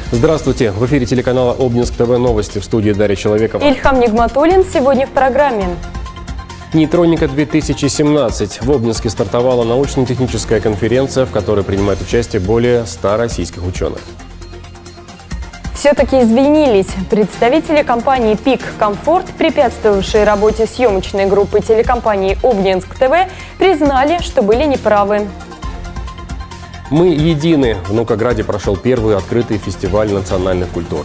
Здравствуйте! В эфире телеканала Обнинск ТВ новости, в студии Дарья Человекова. Ильхам Нигматуллин сегодня в программе. Нейтроника-2017. В Обнинске стартовала научно-техническая конференция, в которой принимает участие более 100 российских ученых. Все-таки извинились. Представители компании «Пик Комфорт», препятствовавшие работе съемочной группы телекомпании «Обнинск ТВ», признали, что были неправы. Мы едины. В Наукограде прошел первый открытый фестиваль национальных культур.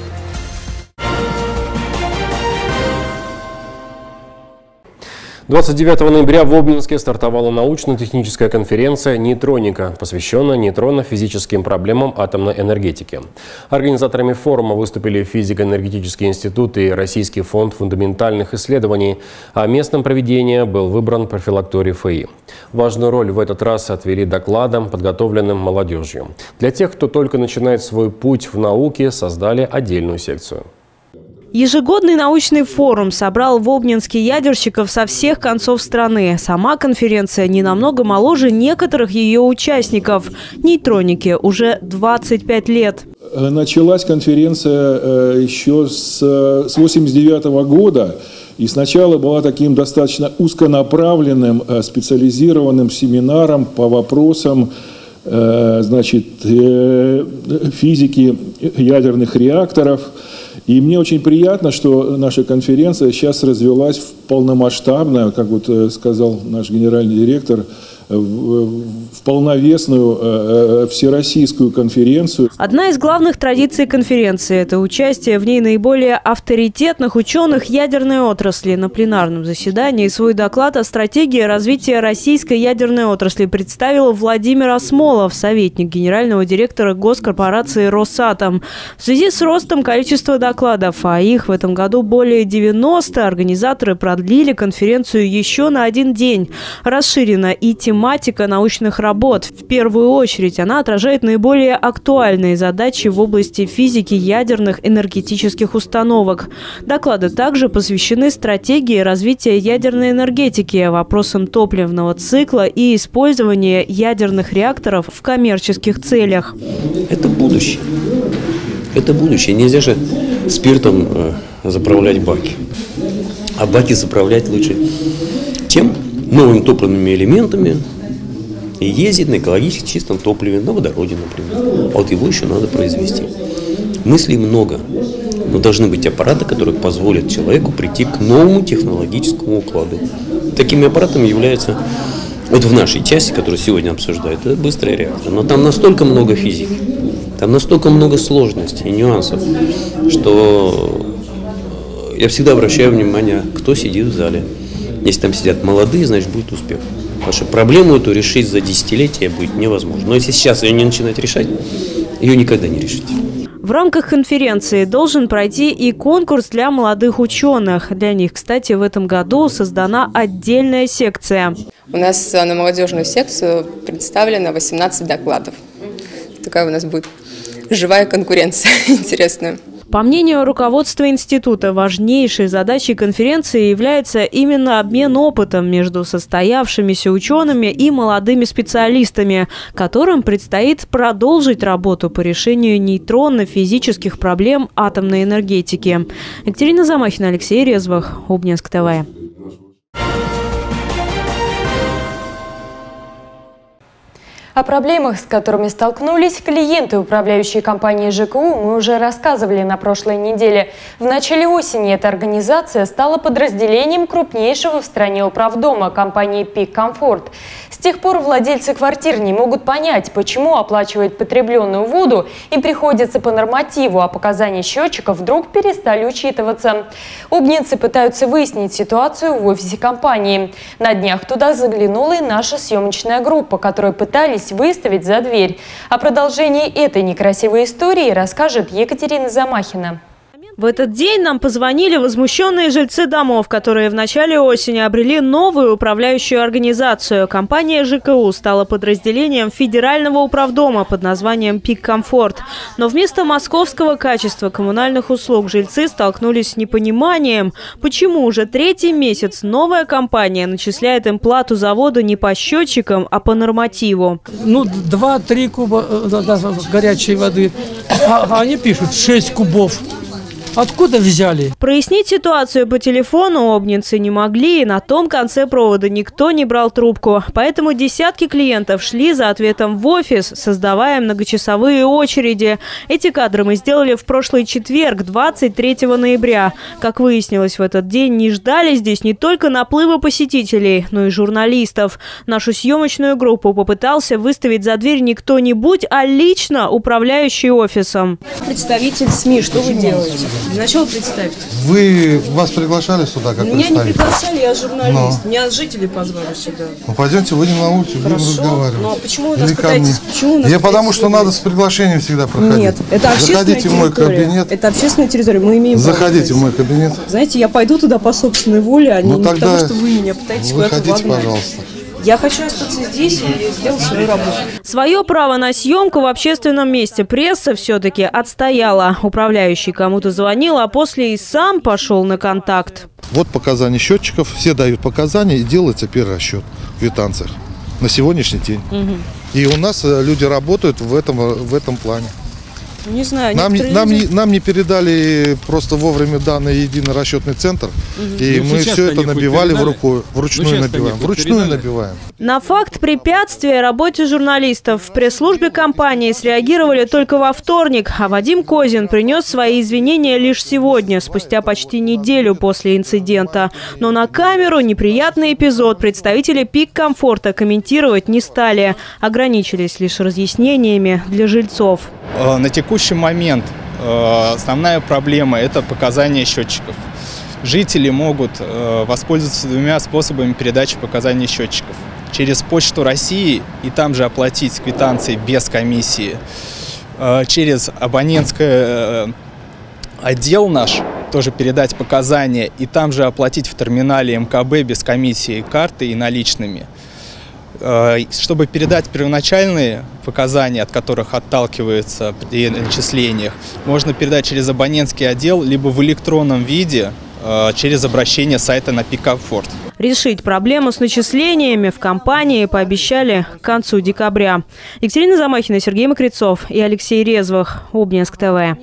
29 ноября в Обнинске стартовала научно-техническая конференция «Нейтроника», посвященная нейтронно-физическим проблемам атомной энергетики. Организаторами форума выступили физико-энергетический институт и Российский фонд фундаментальных исследований, а местом проведения был выбран профилакторий ФАИ. Важную роль в этот раз отвели докладом, подготовленным молодежью. Для тех, кто только начинает свой путь в науке, создали отдельную секцию. Ежегодный научный форум собрал в Обнинске ядерщиков со всех концов страны. Сама конференция не намного моложе некоторых ее участников. Нейтронике уже 25 лет. Началась конференция еще с 1989 года. И сначала была таким достаточно узконаправленным, специализированным семинаром по вопросам физики ядерных реакторов. И мне очень приятно, что наша конференция сейчас развилась в полномасштабную, как вот сказал наш генеральный директор, в полновесную всероссийскую конференцию. Одна из главных традиций конференции – это участие в ней наиболее авторитетных ученых ядерной отрасли. На пленарном заседании свой доклад о стратегии развития российской ядерной отрасли представил Владимир Осмолов, советник генерального директора госкорпорации «Росатом». В связи с ростом количества докладов, а их в этом году более 90, организаторы продлили конференцию еще на один день. Расширена и тематика научных работ. В первую очередь она отражает наиболее актуальные задачи в области физики ядерных энергетических установок. Доклады также посвящены стратегии развития ядерной энергетики, вопросам топливного цикла и использования ядерных реакторов в коммерческих целях. Это будущее. Это будущее. Нельзя же спиртом заправлять баки. А баки заправлять лучше тем новыми топливными элементами и ездить на экологически чистом топливе, на водороде, например. А вот его еще надо произвести. Мыслей много, но должны быть аппараты, которые позволят человеку прийти к новому технологическому укладу. Такими аппаратами являются, вот в нашей части, которую сегодня обсуждают, это быстрый реактор. Но там настолько много физики, там настолько много сложностей и нюансов, что я всегда обращаю внимание, кто сидит в зале. Если там сидят молодые, значит будет успех. Потому что проблему эту решить за десятилетия будет невозможно. Но если сейчас ее не начинать решать, ее никогда не решить. В рамках конференции должен пройти и конкурс для молодых ученых. Для них, кстати, в этом году создана отдельная секция. У нас на молодежную секцию представлено 18 докладов. Такая у нас будет живая конкуренция интересная. По мнению руководства института, важнейшей задачей конференции является именно обмен опытом между состоявшимися учеными и молодыми специалистами, которым предстоит продолжить работу по решению нейтронно-физических проблем атомной энергетики. Екатерина Замахина, Алексей Резвых, Обнинск ТВ. О проблемах, с которыми столкнулись клиенты управляющей компании ЖКУ, мы уже рассказывали на прошлой неделе. В начале осени эта организация стала подразделением крупнейшего в стране управдома компании «Пик Комфорт». С тех пор владельцы квартир не могут понять, почему оплачивать потребленную воду им приходится по нормативу, а показания счетчиков вдруг перестали учитываться. Обнинцы пытаются выяснить ситуацию в офисе компании. На днях туда заглянула и наша съемочная группа, которую пытались выставить за дверь. О продолжении этой некрасивой истории расскажет Екатерина Замахина. В этот день нам позвонили возмущенные жильцы домов, которые в начале осени обрели новую управляющую организацию. Компания ЖКУ стала подразделением федерального управдома под названием «Пик Комфорт». Но вместо московского качества коммунальных услуг жильцы столкнулись с непониманием, почему уже третий месяц новая компания начисляет им плату за воду не по счетчикам, а по нормативу. 2-3 куба горячей воды, а они пишут 6 кубов. Откуда взяли? Прояснить ситуацию по телефону обнинцы не могли, и на том конце провода никто не брал трубку. Поэтому десятки клиентов шли за ответом в офис, создавая многочасовые очереди. Эти кадры мы сделали в прошлый четверг, 23 ноября. Как выяснилось, в этот день не ждали здесь не только наплыва посетителей, но и журналистов. Нашу съемочную группу попытался выставить за дверь не кто-нибудь, а лично управляющий офисом. Представитель СМИ, что вы делаете? Для начала представьте. Вас приглашали сюда как Меня не приглашали, я журналист. Меня жители позвали сюда. Ну пойдемте, выйдем на улицу, будем разговаривать. Ну а почему вы нас пытаетесь? Потому что надо с приглашением всегда проходить. Нет, это общественная Заходите в мой кабинет. Это общественная территория, мы имеем право. Заходите в мой кабинет. Знаете, я пойду туда по собственной воле, а не потому, что вы меня пытаетесь куда-то вогнать. Выходите, пожалуйста. Я хочу остаться здесь и сделать свою работу. Свое право на съемку в общественном месте пресса все-таки отстояла. Управляющий кому-то звонил, а после и сам пошел на контакт. Вот показания счетчиков. Все дают показания и делается перерасчет в квитанциях на сегодняшний день. И у нас люди работают в этом плане. Не знаю, нам не передали просто вовремя данные единый расчетный центр, и мы все это набивали вручную набиваем. На факт препятствия работе журналистов в пресс-службе компании среагировали только во вторник, а Вадим Козин принес свои извинения лишь сегодня, спустя почти неделю после инцидента. Но на камеру неприятный эпизод представители «Пик Комфорта» комментировать не стали, ограничились лишь разъяснениями для жильцов. На текущий момент основная проблема – это показания счетчиков. Жители могут воспользоваться двумя способами передачи показаний счетчиков. Через Почту России и там же оплатить квитанции без комиссии. Через абонентский отдел наш тоже передать показания и там же оплатить в терминале МКБ без комиссии карты и наличными. Чтобы передать первоначальные показания, от которых отталкиваются при начислениях, можно передать через абонентский отдел, либо в электронном виде через обращение сайта на Пик Комфорт. Решить проблему с начислениями в компании пообещали к концу декабря. Екатерина Замахина, Сергей Мокрицов и Алексей Резвых. Обнинск ТВ.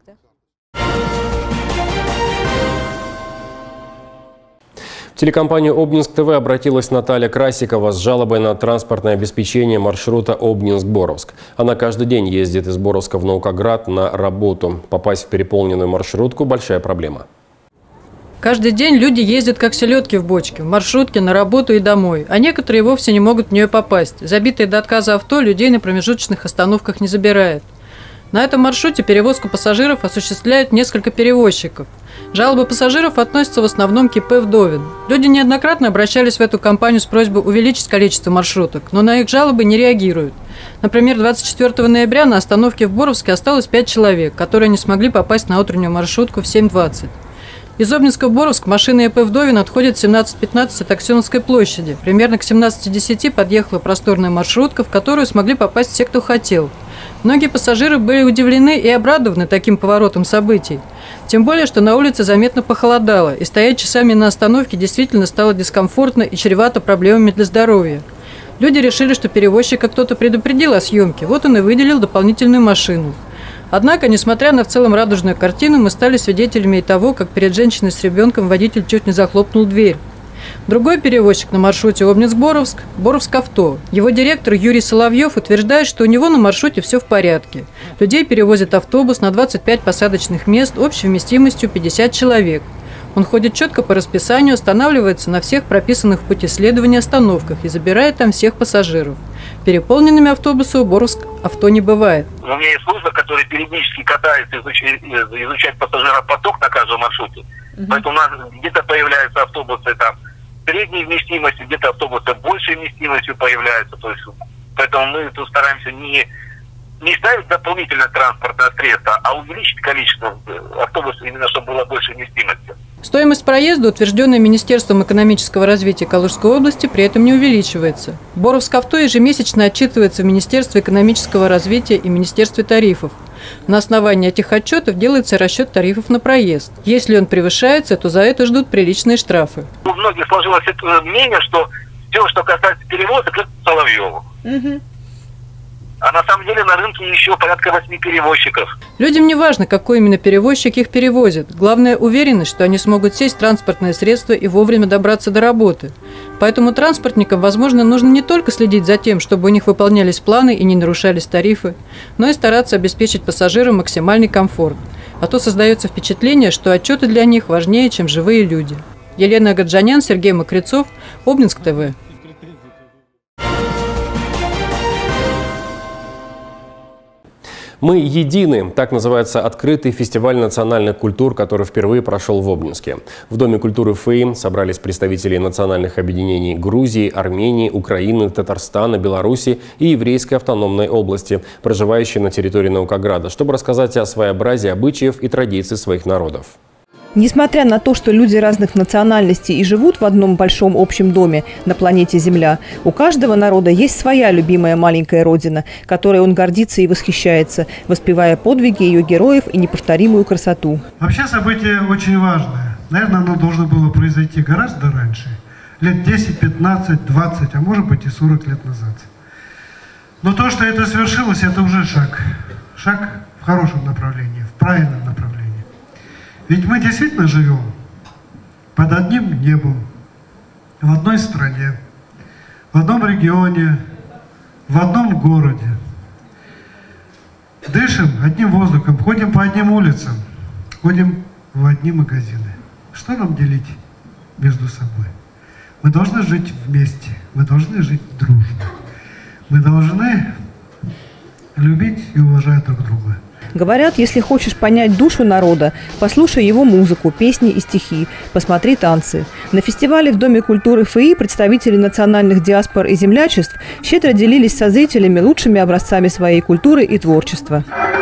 В телекомпанию «Обнинск ТВ» обратилась Наталья Красикова с жалобой на транспортное обеспечение маршрута Обнинск-Боровск. Она каждый день ездит из Боровска в Наукоград на работу. Попасть в переполненную маршрутку – большая проблема. Каждый день люди ездят как селедки в бочке, в маршрутке, на работу и домой. А некоторые вовсе не могут в нее попасть. Забитые до отказа авто людей на промежуточных остановках не забирает. На этом маршруте перевозку пассажиров осуществляют несколько перевозчиков. Жалобы пассажиров относятся в основном к ИП «Вдовин». Люди неоднократно обращались в эту компанию с просьбой увеличить количество маршруток, но на их жалобы не реагируют. Например, 24 ноября на остановке в Боровске осталось 5 человек, которые не смогли попасть на утреннюю маршрутку в 7:20. Из Обнинска в Боровск машина ИП «Вдовин» отходит в 17:15 от Аксеновской площади. Примерно к 17:10 подъехала просторная маршрутка, в которую смогли попасть все, кто хотел. Многие пассажиры были удивлены и обрадованы таким поворотом событий. Тем более, что на улице заметно похолодало, и стоять часами на остановке действительно стало дискомфортно и чревато проблемами для здоровья. Люди решили, что перевозчика кто-то предупредил о съемке, вот он и выделил дополнительную машину. Однако, несмотря на в целом радужную картину, мы стали свидетелями и того, как перед женщиной с ребенком водитель чуть не захлопнул дверь. Другой перевозчик на маршруте Обнинск-Боровск – Боровск-Авто. Его директор Юрий Соловьев утверждает, что у него на маршруте все в порядке. Людей перевозит автобус на 25 посадочных мест общей вместимостью 50 человек. Он ходит четко по расписанию, останавливается на всех прописанных в пути следования остановках и забирает там всех пассажиров. Переполненными автобусы у Боровск-Авто не бывает. У меня есть служба, которая периодически катается, изучает пассажиропоток на каждом маршруте. Поэтому у нас где-то появляются автобусы там средней вместимости, где-то автобусы большей вместимостью появляются. То есть, поэтому мы тут стараемся не не ставить дополнительное транспортное средство, а увеличить количество автобусов, именно чтобы было больше вместимости. Стоимость проезда, утвержденная Министерством экономического развития Калужской области, при этом не увеличивается. Боровск-Авто ежемесячно отчитывается в Министерстве экономического развития и Министерстве тарифов. На основании этих отчетов делается расчет тарифов на проезд. Если он превышается, то за это ждут приличные штрафы. У многих сложилось мнение, что все, что касается перевозок, это Соловьеву. А на самом деле на рынке еще порядка 8 перевозчиков. Людям не важно, какой именно перевозчик их перевозит. Главное – уверенность, что они смогут сесть в транспортное средство и вовремя добраться до работы. Поэтому транспортникам, возможно, нужно не только следить за тем, чтобы у них выполнялись планы и не нарушались тарифы, но и стараться обеспечить пассажирам максимальный комфорт. А то создается впечатление, что отчеты для них важнее, чем живые люди. Елена Гаджанян, Сергей Мокрицов, Обнинск ТВ. «Мы едины» – так называется открытый фестиваль национальных культур, который впервые прошел в Обнинске. В Доме культуры ФЭИ собрались представители национальных объединений Грузии, Армении, Украины, Татарстана, Беларуси и Еврейской автономной области, проживающие на территории Наукограда, чтобы рассказать о своеобразии обычаев и традиций своих народов. Несмотря на то, что люди разных национальностей и живут в одном большом общем доме на планете Земля, у каждого народа есть своя любимая маленькая родина, которой он гордится и восхищается, воспевая подвиги ее героев и неповторимую красоту. Вообще событие очень важное. Наверное, оно должно было произойти гораздо раньше. Лет 10, 15, 20, а может быть и 40 лет назад. Но то, что это свершилось, это уже шаг. Шаг в хорошем направлении, в правильном направлении. Ведь мы действительно живем под одним небом, в одной стране, в одном регионе, в одном городе. Дышим одним воздухом, ходим по одним улицам, ходим в одни магазины. Что нам делить между собой? Мы должны жить вместе, мы должны жить дружно. Мы должны любить и уважать друг друга. Говорят, если хочешь понять душу народа, послушай его музыку, песни и стихи, посмотри танцы. На фестивале в Доме культуры ФЭИ представители национальных диаспор и землячеств щедро делились со зрителями лучшими образцами своей культуры и творчества.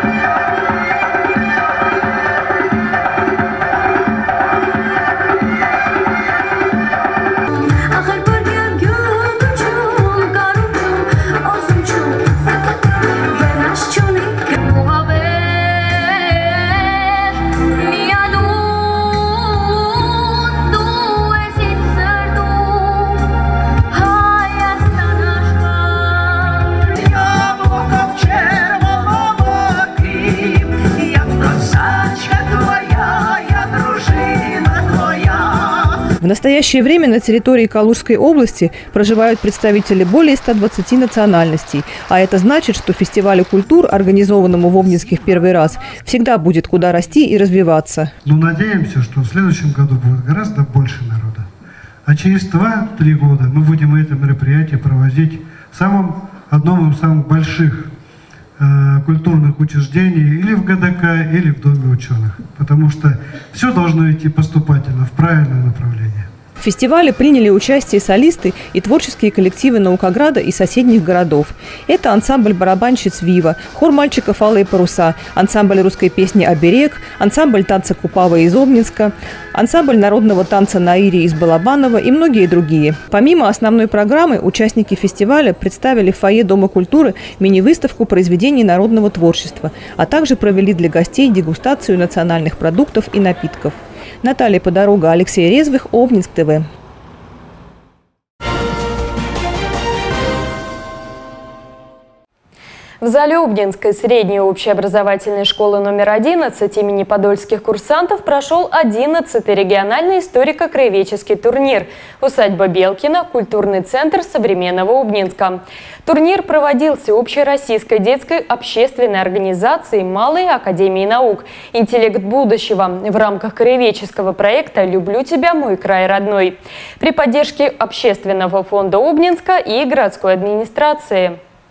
В настоящее время на территории Калужской области проживают представители более 120 национальностей. А это значит, что фестивалю культур, организованному в Обнинске в первый раз, всегда будет куда расти и развиваться. Но надеемся, что в следующем году будет гораздо больше народа. А через 2-3 года мы будем это мероприятие проводить в одном из самых больших культурных учреждений или в ГДК, или в Доме ученых. Потому что все должно идти поступательно, в правильном направлении. В фестивале приняли участие солисты и творческие коллективы Наукограда и соседних городов. Это ансамбль барабанщиц «Вива», хор мальчиков «Алые паруса», ансамбль русской песни «Оберег», ансамбль танца Купава из Обнинска, ансамбль народного танца «Наири» из Балабанова и многие другие. Помимо основной программы, участники фестиваля представили в фойе Дома культуры мини-выставку произведений народного творчества, а также провели для гостей дегустацию национальных продуктов и напитков. Наталья Подорога, Алексей Резвых, Обнинск ТВ. В зале Обнинской средней общеобразовательной школы номер 11 имени подольских курсантов прошел 11-й региональный историко-краеведческий турнир «Усадьба Белкина. Культурный центр современного Обнинска». Турнир проводился общероссийской детской общественной организацией Малой академии наук «Интеллект будущего» в рамках краеведческого проекта «Люблю тебя, мой край родной» при поддержке Общественного фонда Обнинска и городской администрации.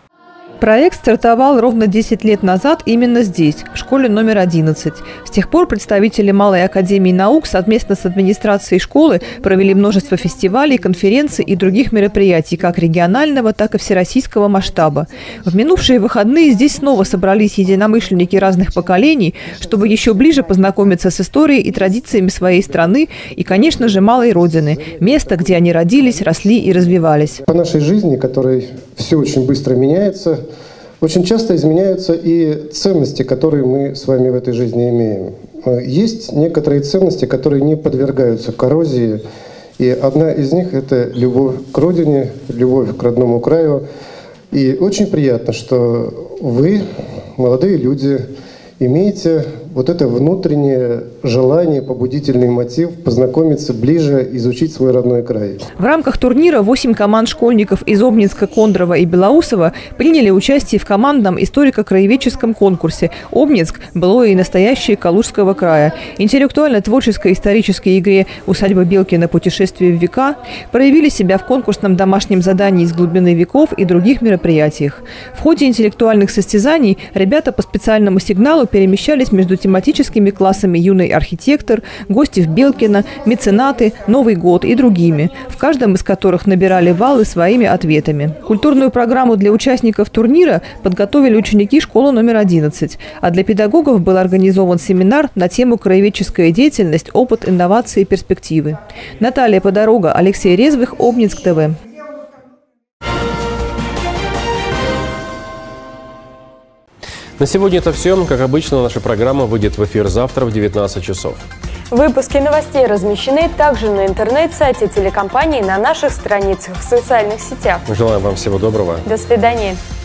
Проект стартовал ровно 10 лет назад именно здесь, в школе номер 11. С тех пор представители Малой академии наук совместно с администрацией школы провели множество фестивалей, конференций и других мероприятий как регионального, так и всероссийского масштаба. В минувшие выходные здесь снова собрались единомышленники разных поколений, чтобы еще ближе познакомиться с историей и традициями своей страны и, конечно же, малой родины, место, где они родились, росли и развивались. По нашей жизни, которой все очень быстро меняется, очень часто изменяются и ценности, которые мы с вами в этой жизни имеем. Есть некоторые ценности, которые не подвергаются коррозии, и одна из них – это любовь к родине, любовь к родному краю. И очень приятно, что вы, молодые люди, имеете вот это внутреннее желание, побудительный мотив познакомиться ближе, изучить свой родной край. В рамках турнира 8 команд школьников из Обнинска, Кондрово и Белоусово приняли участие в командном историко-краеведческом конкурсе «Обнинск. Былое и настоящее Калужского края», интеллектуально-творческой исторической игре «Усадьба Белкина. Путешествие в века», проявили себя в конкурсном домашнем задании «Из глубины веков» и других мероприятиях. В ходе интеллектуальных состязаний ребята по специальному сигналу перемещались между тематическими классами «Юный архитектор», «Гости в Белкино», «Меценаты», «Новый год» и другими, в каждом из которых набирали баллы своими ответами. Культурную программу для участников турнира подготовили ученики школы номер 11, а для педагогов был организован семинар на тему «Краеведческая деятельность, опыт, инновации и перспективы». Наталья Подорога, Алексей Резвых, Обнинск ТВ. На сегодня это все. Как обычно, наша программа выйдет в эфир завтра в 19 часов. Выпуски новостей размещены также на интернет-сайте телекомпании, на наших страницах в социальных сетях. Желаем вам всего доброго. До свидания.